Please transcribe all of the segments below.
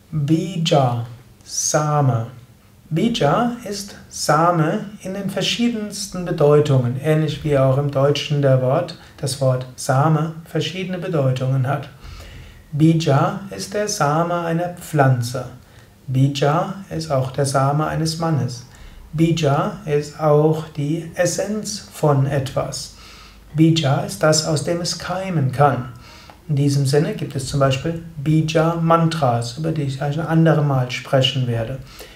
Bija, Same. Bija ist Same in den verschiedensten Bedeutungen, ähnlich wie auch im Deutschen das Wort Same verschiedene Bedeutungen hat. Bija ist der Same einer Pflanze. Bija ist auch der Same eines Mannes. Bija ist auch die Essenz von etwas. Bija ist das, aus dem es keimen kann. In diesem Sinne gibt es zum Beispiel Bija-Mantras, über die ich ein anderes Mal sprechen werde.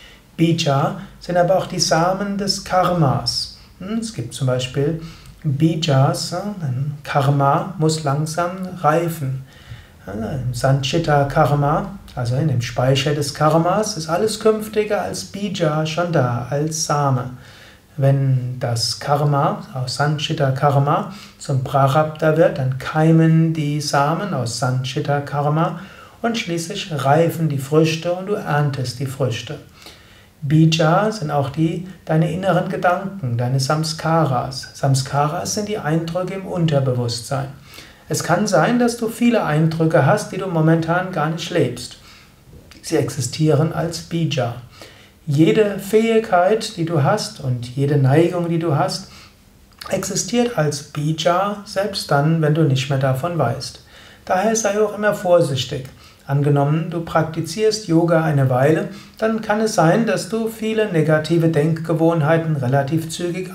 Bija sind aber auch die Samen des Karmas. Es gibt zum Beispiel Bijas, Karma muss langsam reifen. Im Sanchita Karma, also in dem Speicher des Karmas, ist alles Künftige als Bija schon da, als Same. Wenn das Karma aus Sanchita Karma zum Prarabdha wird, dann keimen die Samen aus Sanchita Karma und schließlich reifen die Früchte und du erntest die Früchte. Bija sind auch deine inneren Gedanken, deine Samskaras. Samskaras sind die Eindrücke im Unterbewusstsein. Es kann sein, dass du viele Eindrücke hast, die du momentan gar nicht lebst. Sie existieren als Bija. Jede Fähigkeit, die du hast und jede Neigung, die du hast, existiert als Bija, selbst dann, wenn du nicht mehr davon weißt. Daher sei auch immer vorsichtig. Angenommen, du praktizierst Yoga eine Weile, dann kann es sein, dass du viele negative Denkgewohnheiten relativ zügig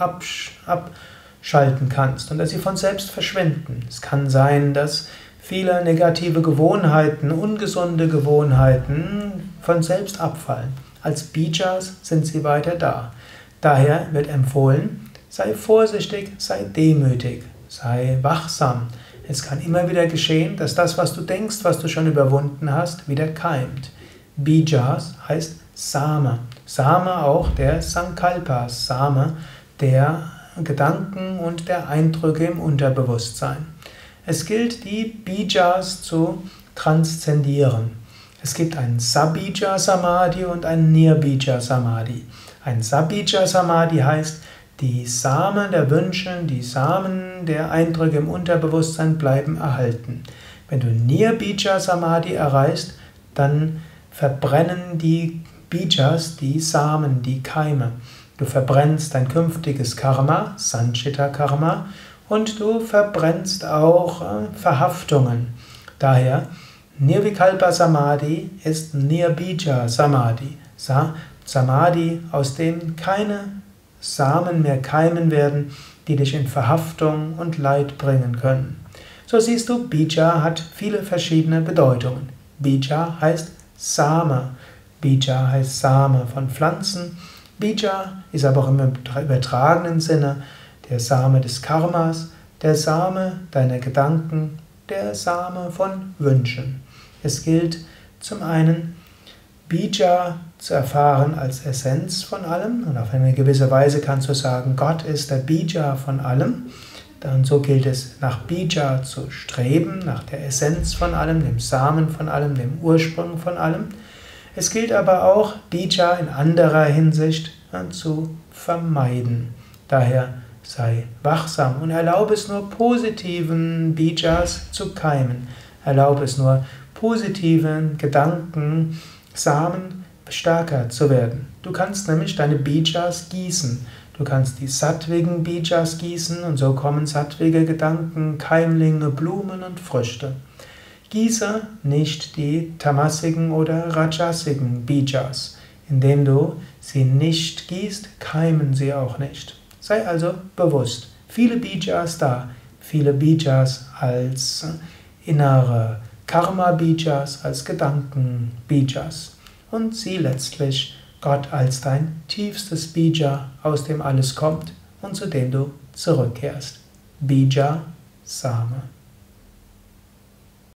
abschalten kannst und dass sie von selbst verschwinden. Es kann sein, dass viele negative Gewohnheiten, ungesunde Gewohnheiten von selbst abfallen. Als Bijas sind sie weiter da. Daher wird empfohlen, sei vorsichtig, sei demütig, sei wachsam. Es kann immer wieder geschehen, dass das, was du denkst, was du schon überwunden hast, wieder keimt. Bijas heißt Same. Same auch der Sankalpas, Same der Gedanken und der Eindrücke im Unterbewusstsein. Es gilt, die Bijas zu transzendieren. Es gibt ein Sabija Samadhi und ein Nirbija Samadhi. Ein Sabija Samadhi heißt, die Samen der Wünsche, die Samen der Eindrücke im Unterbewusstsein bleiben erhalten. Wenn du Nirbija Samadhi erreichst, dann verbrennen die Bijas, die Samen, die Keime. Du verbrennst dein künftiges Karma, Sanchita Karma, und du verbrennst auch Verhaftungen. Daher, Nirvikalpa Samadhi ist Nirbija Samadhi. Samadhi, aus dem keine Samen mehr keimen werden, die dich in Verhaftung und Leid bringen können. So siehst du, Bija hat viele verschiedene Bedeutungen. Bija heißt Same. Bija heißt Same von Pflanzen. Bija ist aber auch im übertragenen Sinne der Same des Karmas, der Same deiner Gedanken, der Same von Wünschen. Es gilt zum einen, Bija zu erfahren als Essenz von allem, und auf eine gewisse Weise kannst du sagen, Gott ist der Bija von allem. Und so gilt es, nach Bija zu streben, nach der Essenz von allem, dem Samen von allem, dem Ursprung von allem. Es gilt aber auch, Bija in anderer Hinsicht zu vermeiden. Daher sei wachsam und erlaube es nur positiven Bijas zu keimen. Erlaube es nur positiven Gedanken, Samen stärker zu werden. Du kannst nämlich deine Bijas gießen. Du kannst die sattwigen Bijas gießen und so kommen sattwige Gedanken, Keimlinge, Blumen und Früchte. Gieße nicht die tamasigen oder rajasigen Bijas. Indem du sie nicht gießt, keimen sie auch nicht. Sei also bewusst. Viele Bijas da, viele Bijas als innere Karma-Bijas, als Gedanken-Bijas. Und sieh letztlich Gott als dein tiefstes Bija, aus dem alles kommt und zu dem du zurückkehrst. Bija, Same.